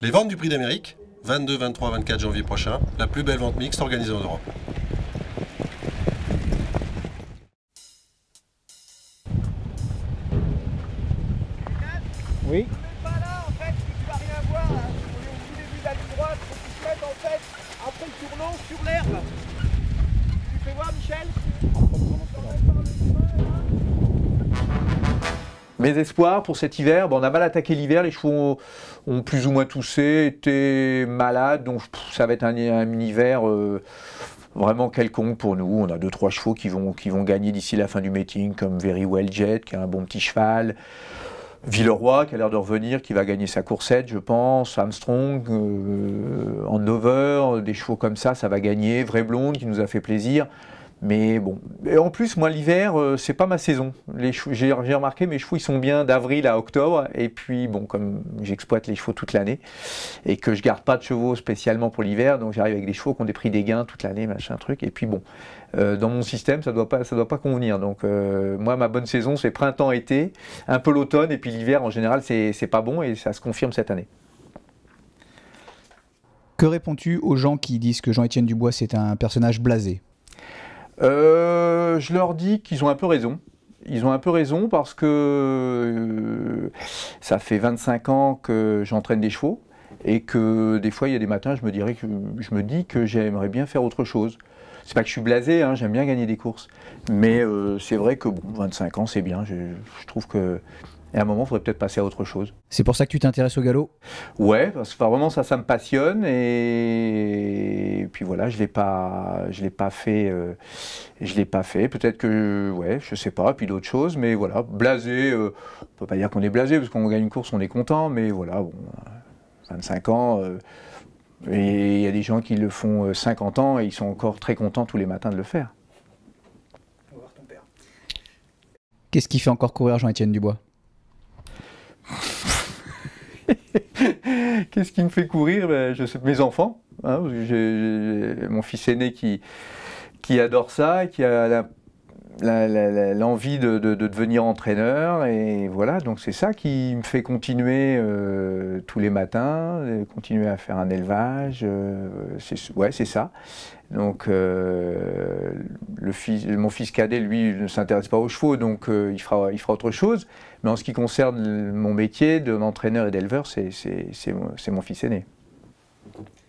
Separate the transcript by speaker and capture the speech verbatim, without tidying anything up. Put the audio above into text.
Speaker 1: Les ventes du Prix d'Amérique, vingt-deux, vingt-trois, vingt-quatre janvier prochain, la plus belle vente mixte organisée en Europe.
Speaker 2: Oui.
Speaker 3: Pas là, en fait, tu vas rien voir. Hein. Au début de la ligne droite, faut que tu te mettes en fait après le tournant sur l'herbe. Tu fais voir, Michel?
Speaker 2: Mes espoirs pour cet hiver, bon, on a mal attaqué l'hiver, les chevaux ont, ont plus ou moins toussé, étaient malades, donc pff, ça va être un, un hiver euh, vraiment quelconque pour nous. On a deux trois chevaux qui vont, qui vont gagner d'ici la fin du meeting, comme Very Well Jet, qui a un bon petit cheval. Villeroy, qui a l'air de revenir, qui va gagner sa coursette, je pense. Armstrong, euh, en over, des chevaux comme ça, ça va gagner. Vraie Blonde, qui nous a fait plaisir. Mais bon, et en plus, moi, l'hiver, euh, c'est pas ma saison. J'ai remarqué, mes chevaux, ils sont bien d'avril à octobre. Et puis, bon, comme j'exploite les chevaux toute l'année et que je garde pas de chevaux spécialement pour l'hiver, donc j'arrive avec des chevaux qui ont des prix des gains toute l'année, machin truc. Et puis, bon, euh, dans mon système, ça doit pas, ça doit pas convenir. Donc, euh, moi, ma bonne saison, c'est printemps-été, un peu l'automne, et puis l'hiver, en général, c'est pas bon et ça se confirme cette année.
Speaker 4: Que réponds-tu aux gens qui disent que Jean-Étienne Dubois, c'est un personnage blasé ?
Speaker 2: Euh, je leur dis qu'ils ont un peu raison. Ils ont un peu raison parce que euh, ça fait vingt-cinq ans que j'entraîne des chevaux et que des fois, il y a des matins, je me, dirais que, je me dis que j'aimerais bien faire autre chose. C'est pas que je suis blasé, hein, j'aime bien gagner des courses. Mais euh, c'est vrai que bon, vingt-cinq ans, c'est bien. Je, je trouve que et à un moment, il faudrait peut-être passer à autre chose.
Speaker 4: C'est pour ça que tu t'intéresses au galop?
Speaker 2: Ouais, parce que vraiment ça, ça me passionne et, et puis voilà, je l'ai pas, je l'ai pas fait, euh, je l'ai pas fait. Peut-être que, ouais, je sais pas, puis d'autres choses, mais voilà, blasé, euh, on peut pas dire qu'on est blasé parce qu'on gagne une course, on est content, mais voilà, bon, vingt-cinq ans, euh, et il y a des gens qui le font cinquante ans et ils sont encore très contents tous les matins de le faire.
Speaker 3: On va voir ton père.
Speaker 4: Qu'est-ce qui fait encore courir Jean-Étienne Dubois?
Speaker 2: Qu'est-ce qui me fait courir? Ben, je sais, mes enfants. Hein, j'ai mon fils aîné qui, qui adore ça, qui a l'envie de, de, de devenir entraîneur. Et voilà, donc c'est ça qui me fait continuer euh, tous les matins, continuer à faire un élevage. Euh, ouais, c'est ça. Donc, euh, le fils, mon fils cadet, lui, ne s'intéresse pas aux chevaux, donc euh, il, fera, il fera autre chose. Mais en ce qui concerne mon métier d'entraîneur et d'éleveur, c'est mon, mon fils aîné.